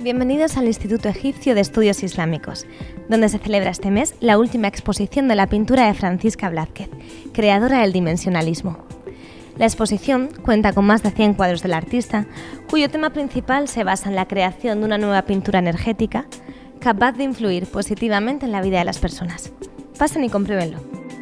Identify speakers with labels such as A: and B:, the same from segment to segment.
A: Bienvenidos al Instituto Egipcio de Estudios Islámicos, donde se celebra este mes la última exposición de la pintura de Francisca Blázquez, creadora del dimensionalismo. La exposición cuenta con más de 100 cuadros del artista, cuyo tema principal se basa en la creación de una nueva pintura energética capaz de influir positivamente en la vida de las personas. Pasen y compruébenlo.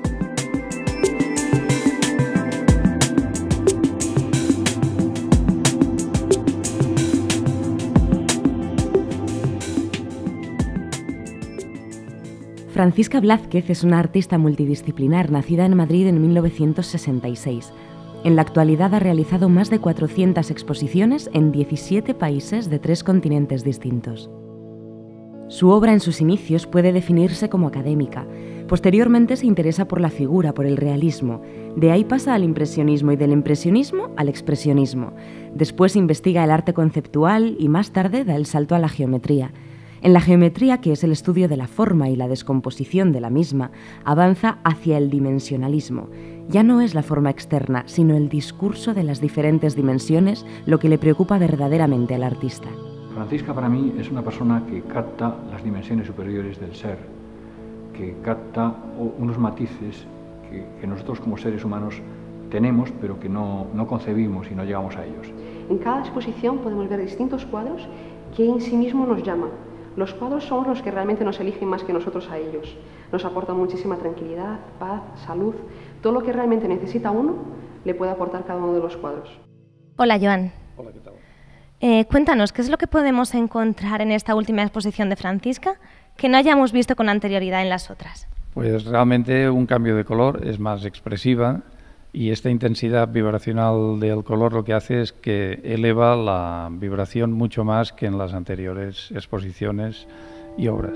B: Francisca Blázquez es una artista multidisciplinar nacida en Madrid en 1966. En la actualidad ha realizado más de 400 exposiciones en 17 países de 3 continentes distintos. Su obra en sus inicios puede definirse como académica. Posteriormente se interesa por la figura, por el realismo. De ahí pasa al impresionismo y del impresionismo al expresionismo. Después investiga el arte conceptual y más tarde da el salto a la geometría. En la geometría, que es el estudio de la forma y la descomposición de la misma, avanza hacia el dimensionalismo. Ya no es la forma externa, sino el discurso de las diferentes dimensiones lo que le preocupa verdaderamente al artista.
C: Francisca para mí es una persona que capta las dimensiones superiores del ser, que capta unos matices que nosotros como seres humanos tenemos, pero que no concebimos y no llegamos a ellos.
D: En cada exposición podemos ver distintos cuadros que en sí mismos nos llaman. Los cuadros son los que realmente nos eligen más que nosotros a ellos. Nos aportan muchísima tranquilidad, paz, salud. Todo lo que realmente necesita uno le puede aportar cada uno de los cuadros.
A: Hola, Joan.
C: Hola, ¿qué tal?
A: Cuéntanos, ¿qué es lo que podemos encontrar en esta última exposición de Francisca que no hayamos visto con anterioridad en las otras?
E: Pues realmente un cambio de color, es más expresiva y esta intensidad vibracional del color lo que hace es que eleva la vibración mucho más que en las anteriores exposiciones y obras.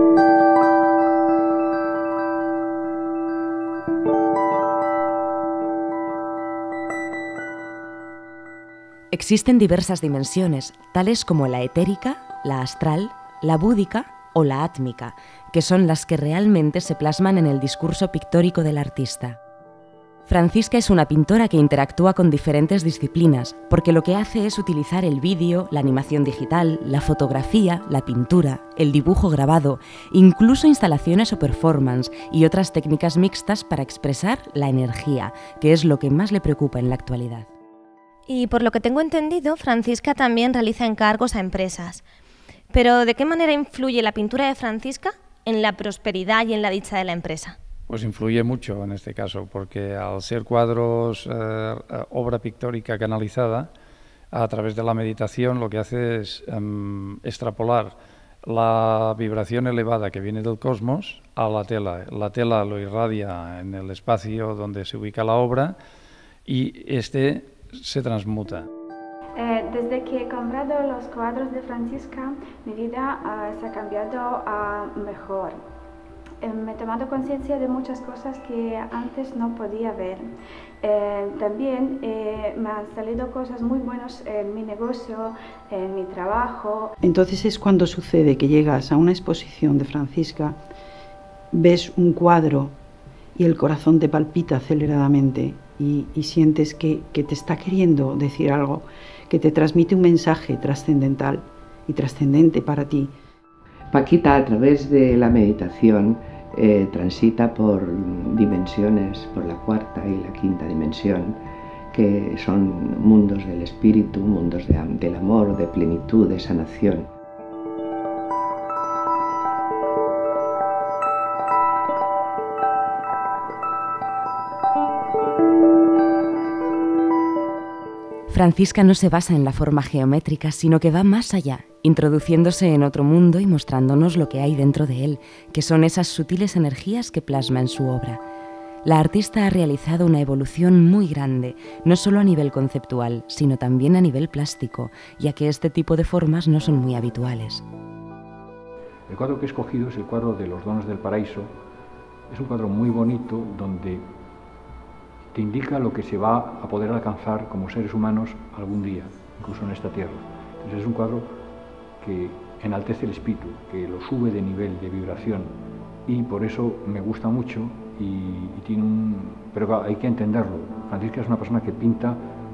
B: Existen diversas dimensiones, tales como la etérica, la astral, la búdica o la átmica, que son las que realmente se plasman en el discurso pictórico del artista. Francisca es una pintora que interactúa con diferentes disciplinas, porque lo que hace es utilizar el vídeo, la animación digital, la fotografía, la pintura, el dibujo grabado, incluso instalaciones o performance y otras técnicas mixtas para expresar la energía, que es lo que más le preocupa en la actualidad.
A: Y por lo que tengo entendido, Francisca también realiza encargos a empresas. Pero ¿de qué manera influye la pintura de Francisca en la prosperidad y en la dicha de la empresa?
E: Pues influye mucho en este caso, porque al ser cuadros, obra pictórica canalizada, a través de la meditación lo que hace es extrapolar la vibración elevada que viene del cosmos a la tela. La tela lo irradia en el espacio donde se ubica la obra y este se transmuta.
F: Desde que he comprado los cuadros de Francisca, mi vida se ha cambiado a mejor. Me he tomado conciencia de muchas cosas que antes no podía ver. También me han salido cosas muy buenas en mi negocio, en mi trabajo.
G: Entonces es cuando sucede que llegas a una exposición de Francisca, ves un cuadro y el corazón te palpita aceleradamente y sientes que te está queriendo decir algo, que te transmite un mensaje trascendental y trascendente para ti.
H: Paquita, a través de la meditación, transita por dimensiones, por la cuarta y la quinta dimensión, que son mundos del espíritu, mundos del amor, de plenitud, de sanación.
B: Francisca no se basa en la forma geométrica, sino que va más allá, introduciéndose en otro mundo y mostrándonos lo que hay dentro de él, que son esas sutiles energías que plasma en su obra. La artista ha realizado una evolución muy grande, no solo a nivel conceptual, sino también a nivel plástico, ya que este tipo de formas no son muy habituales.
C: El cuadro que he escogido es el cuadro de los dones del paraíso. Es un cuadro muy bonito donde te indica lo que se va a poder alcanzar como seres humanos algún día, incluso en esta tierra. Entonces es un cuadro que enaltece el espíritu, que lo sube de nivel, de vibración, y por eso me gusta mucho y tiene pero hay que entenderlo. Francisca es una persona que pinta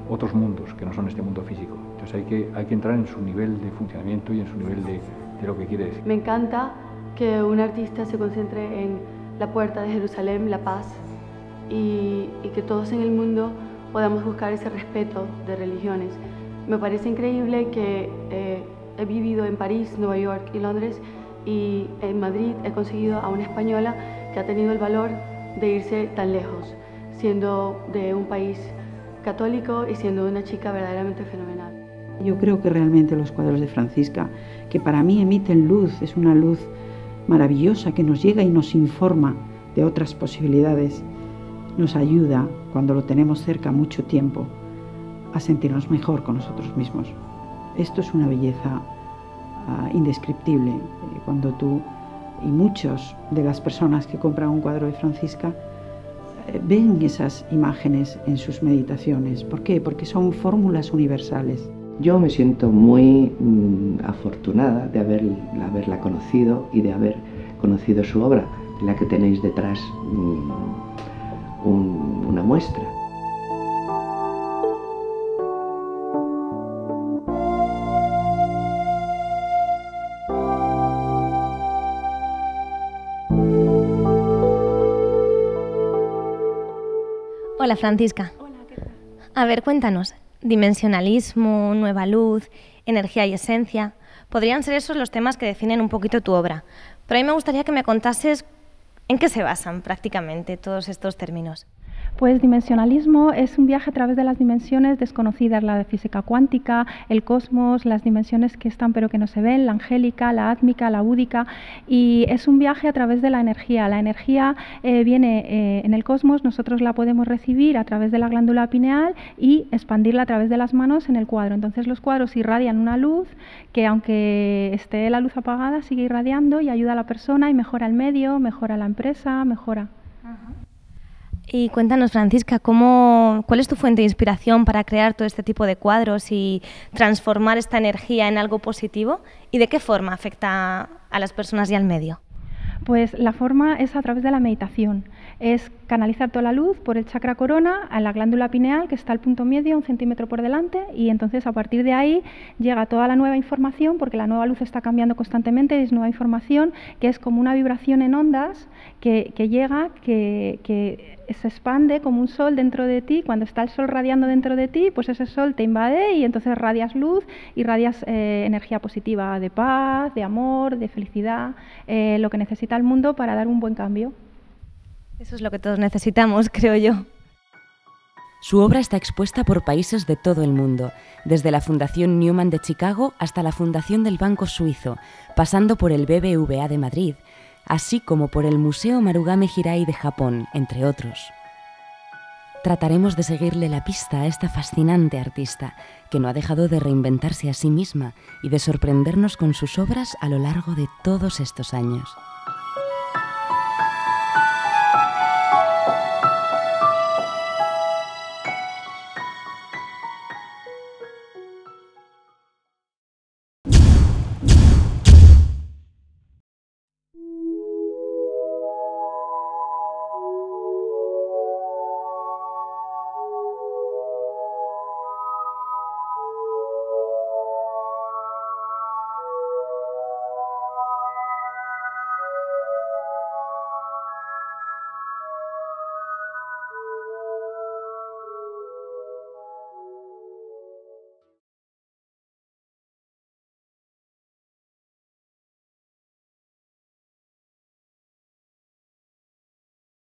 C: otros mundos que no son este mundo físico. Entonces hay que entrar en su nivel de funcionamiento y en su nivel de lo que quiere decir.
I: Me encanta que un artista se concentre en la puerta de Jerusalén, la paz, y que todos en el mundo podamos buscar ese respeto de religiones. Me parece increíble que he vivido en París, Nueva York y Londres, y en Madrid he conseguido a una española que ha tenido el valor de irse tan lejos, siendo de un país católico y siendo una chica verdaderamente fenomenal.
G: Yo creo que realmente los cuadros de Francisca, que para mí emiten luz, es una luz maravillosa que nos llega y nos informa de otras posibilidades, nos ayuda, cuando lo tenemos cerca mucho tiempo, a sentirnos mejor con nosotros mismos. Esto es una belleza indescriptible. Cuando tú y muchas de las personas que compran un cuadro de Francisca ven esas imágenes en sus meditaciones. ¿Por qué? Porque son fórmulas universales.
H: Yo me siento muy afortunada de haberla conocido y de haber conocido su obra, en la que tenéis detrás una muestra.
A: Hola Francisca.
F: Hola, ¿qué tal?
A: A ver, cuéntanos. Dimensionalismo, nueva luz, energía y esencia. Podrían ser esos los temas que definen un poquito tu obra. Pero a mí me gustaría que me contases en qué se basan prácticamente todos estos términos.
J: Pues dimensionalismo es un viaje a través de las dimensiones desconocidas, la de física cuántica, el cosmos, las dimensiones que están pero que no se ven, la angélica, la átmica, la búdica, y es un viaje a través de la energía. La energía viene en el cosmos, nosotros la podemos recibir a través de la glándula pineal y expandirla a través de las manos en el cuadro. Entonces los cuadros irradian una luz que, aunque esté la luz apagada, sigue irradiando y ayuda a la persona y mejora el medio, mejora la empresa, mejora.
A: Y cuéntanos, Francisca, ¿cuál es tu fuente de inspiración para crear todo este tipo de cuadros y transformar esta energía en algo positivo? ¿Y de qué forma afecta a las personas y al medio?
J: Pues la forma es a través de la meditación. Es canalizar toda la luz por el chakra corona a la glándula pineal, que está al punto medio, 1 centímetro por delante, y entonces a partir de ahí llega toda la nueva información, porque la nueva luz está cambiando constantemente, es nueva información, que es como una vibración en ondas que llega, que se expande como un sol dentro de ti. Cuando está el sol radiando dentro de ti, pues ese sol te invade y entonces radias luz y radias energía positiva, de paz, de amor, de felicidad, lo que necesita el mundo para dar un buen cambio.
A: Eso es lo que todos necesitamos, creo yo.
B: Su obra está expuesta por países de todo el mundo, desde la Fundación Newman de Chicago hasta la Fundación del Banco Suizo, pasando por el BBVA de Madrid, así como por el Museo Marugame Hirai de Japón, entre otros. Trataremos de seguirle la pista a esta fascinante artista, que no ha dejado de reinventarse a sí misma y de sorprendernos con sus obras a lo largo de todos estos años.